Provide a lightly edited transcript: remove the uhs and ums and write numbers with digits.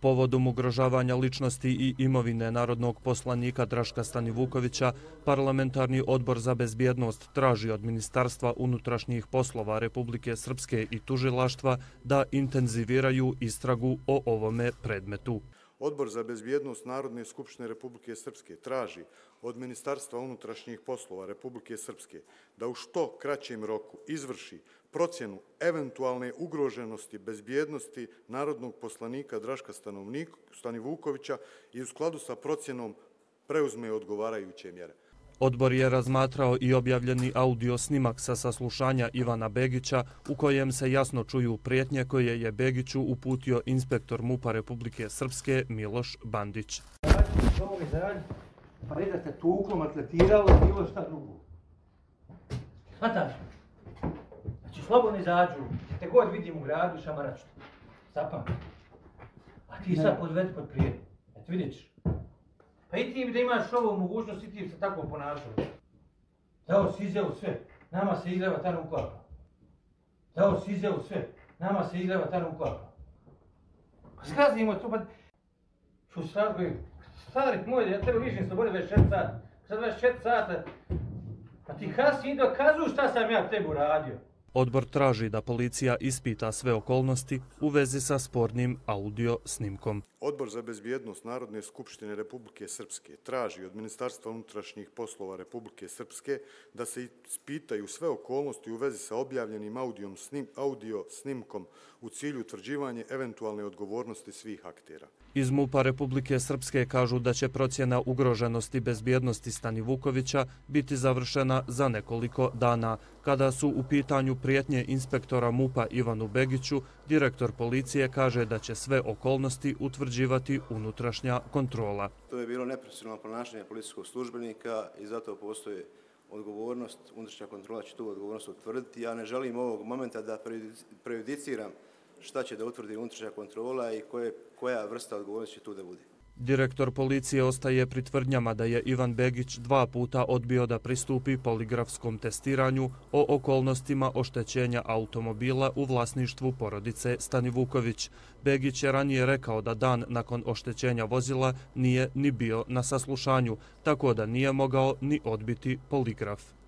Povodom ugrožavanja ličnosti i imovine narodnog poslanika Draška Stanivukovića, Parlamentarni odbor za bezbjednost traži od Ministarstva unutrašnjih poslova Republike Srpske i tužilaštva da intenziviraju istragu o ovome predmetu. Odbor za bezbjednost Narodne skupštine Republike Srpske traži od Ministarstva unutrašnjih poslova Republike Srpske da u što kraćem roku izvrši procjenu eventualne ugroženosti bezbjednosti narodnog poslanika Draška Stanivukovića i u skladu sa procjenom preuzme odgovarajuće mjere. Odbor je razmatrao i objavljeni audio snimak sa saslušanja Ivana Begića u kojem se jasno čuju prijetnje koje je Begiću uputio inspektor MUP-a Republike Srpske Miloš Bandić. Pa ne da ste tuklo, maltretiralo, bilo šta drugo. Hvataš me. Znači, slobodno izađu. Te god vidim u gradu, šamaraču. Zapamti. A ti sad podvedi pod prijetnje. Eto, vidjet ćeš. Pa i ti da imaš ovu mogućnost i ti se tako ponašao. Dao si izjavu sve. Nama se izgleda ta nuklaka. Dao si izjavu sve. Nama se izgleda ta nuklaka. Pa skazimo to, pa... Što Starik moj, ja tebe lišim slobode 24 sata. Sad 24 sata. Pa ti kasnije dokazuju šta sam ja tebi uradio. Odbor traži da policija ispita sve okolnosti u vezi sa spornim audio snimkom. Odbor za bezbjednost Narodne skupštine Republike Srpske traži od Ministarstva unutrašnjih poslova Republike Srpske da se ispitaju sve okolnosti u vezi sa objavljenim audio snimkom u cilju utvrđivanja eventualne odgovornosti svih aktera. Iz MUP-a Republike Srpske kažu da će procjena ugroženosti bezbjednosti Stanivukovića biti završena za nekoliko dana. Kada su u pitanju prijetnje inspektora MUP-a Ivanu Begiću, direktor policije kaže da će sve okolnosti utvrđivati unutrašnja kontrola. To je bilo neprofesionalno ponašanje policijskog službenika i zato postoji odgovornost. Unutrašnja kontrola će tu odgovornost utvrditi. Ja ne želim ovog momenta da prejudiciram šta će da utvrdi unutrašnja kontrola i koja vrsta odgovornosti će tu da bude. Direktor policije ostaje pri tvrdnjama da je Ivan Begić 2 puta odbio da pristupi poligrafskom testiranju o okolnostima oštećenja automobila u vlasništvu porodice Stanivuković. Begić je ranije rekao da dan nakon oštećenja vozila nije ni bio na saslušanju, tako da nije mogao ni odbiti poligraf.